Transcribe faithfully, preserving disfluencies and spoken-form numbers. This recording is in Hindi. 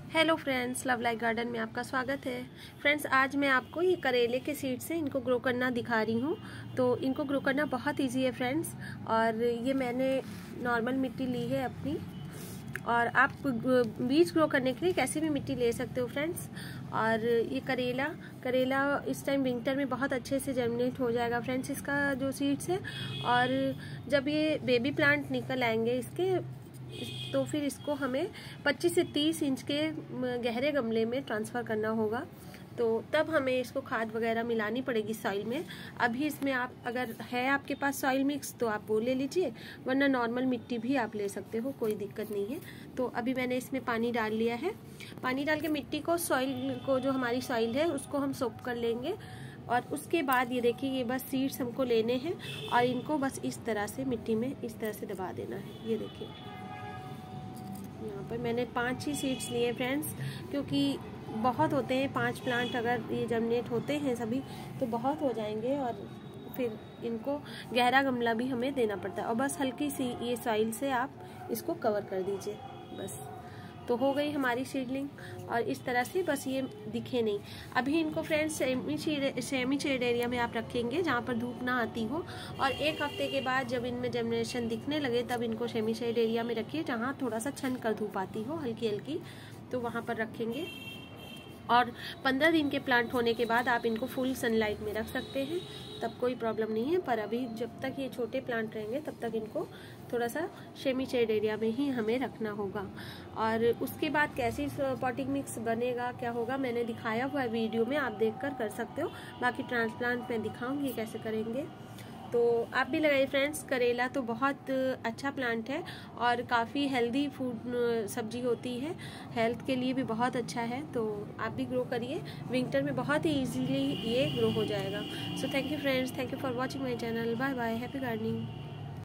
Hello friends, love like garden में आपका स्वागत है। फ्रेंड्स, आज मैं आपको ये करेले के सीड से इनको ग्रो करना दिखा रही हूँ। तो इनको ग्रो करना बहुत इजी है फ्रेंड्स। और ये मैंने नॉर्मल मिट्टी ली है अपनी, और आप बीज ग्रो करने के लिए कैसे भी मिट्टी ले सकते हो फ्रेंड्स। और ये करेला करेला इस टाइम विंटर में बहुत अच्छे से जर्मिनेट हो जाएगा फ्रेंड्स, इसका जो सीड्स है। और जब ये बेबी प्लांट निकल आएंगे इसके, तो फिर इसको हमें पच्चीस से तीस इंच के गहरे गमले में ट्रांसफ़र करना होगा। तो तब हमें इसको खाद वगैरह मिलानी पड़ेगी सॉइल में। अभी इसमें आप अगर है आपके पास सॉइल मिक्स तो आप वो ले लीजिए, वरना नॉर्मल मिट्टी भी आप ले सकते हो, कोई दिक्कत नहीं है। तो अभी मैंने इसमें पानी डाल लिया है। पानी डाल के मिट्टी को, सॉइल को, जो हमारी सॉइल है उसको हम सोक कर लेंगे। और उसके बाद ये देखिए, ये बस सीड्स हमको लेने हैं और इनको बस इस तरह से मिट्टी में इस तरह से दबा देना है। ये देखिए, यहाँ पर मैंने पांच ही सीड्स लिए फ्रेंड्स, क्योंकि बहुत होते हैं पांच प्लांट, अगर ये जर्मिनेट होते हैं सभी तो बहुत हो जाएंगे। और फिर इनको गहरा गमला भी हमें देना पड़ता है। और बस हल्की सी ये सॉइल से आप इसको कवर कर दीजिए, बस तो हो गई हमारी सीडलिंग। और इस तरह से बस ये दिखे नहीं। अभी इनको friends semi shade semi shade area में आप रखेंगे, जहाँ पर धूप ना आती हो। और एक हफ्ते के बाद जब इनमें जर्मिनेशन दिखने लगे, तब इनको सेमी शेड एरिया में रखिए, जहाँ थोड़ा सा छन कर धूप आती हो हल्की हल्की, तो वहाँ पर रखेंगे। और पंद्रह दिन के प्लांट होने के बाद आप इनको फुल सनलाइट में रख सकते हैं, तब कोई प्रॉब्लम नहीं है। पर अभी जब तक ये छोटे प्लांट रहेंगे तब तक इनको थोड़ा सा सेमी शेड एरिया में ही हमें रखना होगा। और उसके बाद कैसे पॉटिंग मिक्स बनेगा, क्या होगा, मैंने दिखाया हुआ है वीडियो में, आप देखकर कर सकते हो। बाकी ट्रांसप्लांट मैं दिखाऊंगी कैसे करेंगे, तो आप भी लगाइए फ्रेंड्स। करेला तो बहुत अच्छा प्लांट है और काफ़ी हेल्दी फूड सब्जी होती है, हेल्थ के लिए भी बहुत अच्छा है। तो आप भी ग्रो करिए, विंटर में बहुत ही इजीली ये ग्रो हो जाएगा। So thank you friends, thank you for watching my channel. Bye bye, happy gardening.